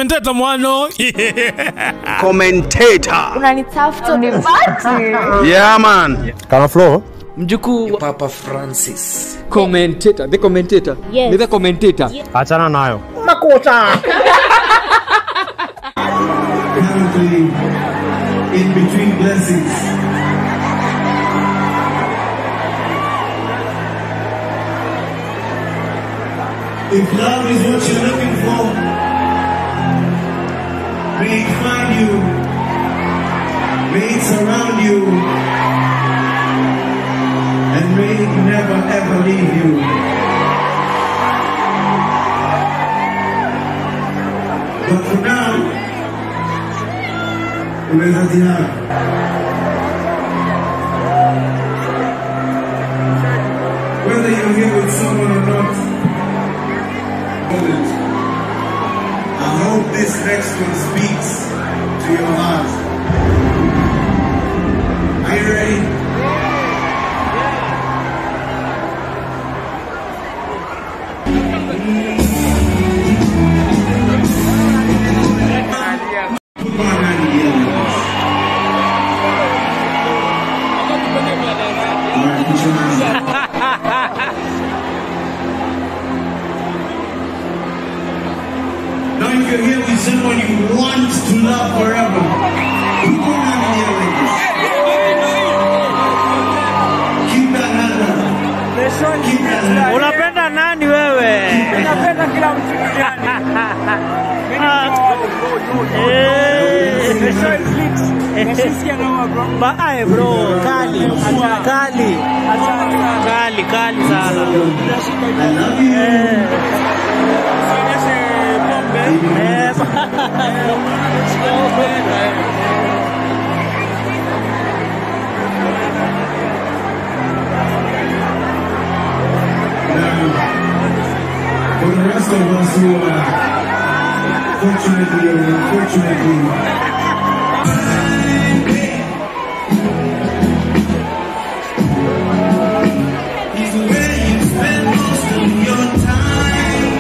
commentator mwano. Commentator. Unanitafuta ni bati. Yeah man. Kama flow. Mjukuu Papa Francis. Commentator, the commentator. Yes. The commentator. Yes. Achana nayo. Makota. In between blessings. If love is what you're looking for, may it find you, may it surround you, and may it never ever leave you. But for now, unaweza jihad. Whether you're here with someone or not, I hope this next one speaks to your heart. Are you ready? Put my hand together. All right, put your hands up. Now if you're here with someone you want to love forever, put your hand together. Keep that hand up. Keep that hand up. Unapenda nani wewe? Unapenda kila mtu duniani. Nyashinski anaoa bro. Bye bro, kali sana. I love you. For the rest of us who are fortunately or unfortunately, he's where you spend most of your time.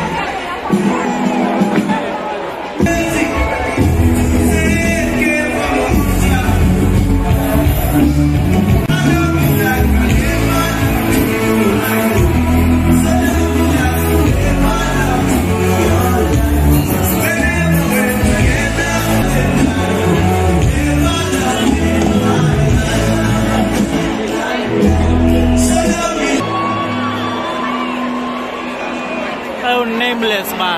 Oh, nameless man.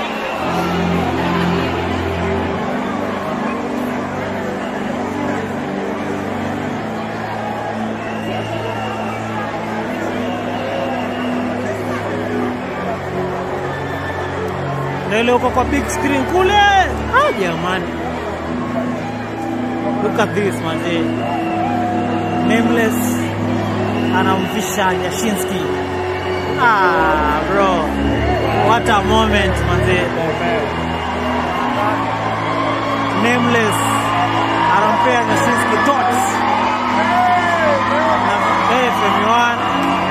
Leo uko kwa big screen kule. Ah jamani. Look at this man. Nameless anamvisha Nyashinski. Ah bro. What a moment, man. Nameless anampea Nyashinski thoughts. Hey, from one.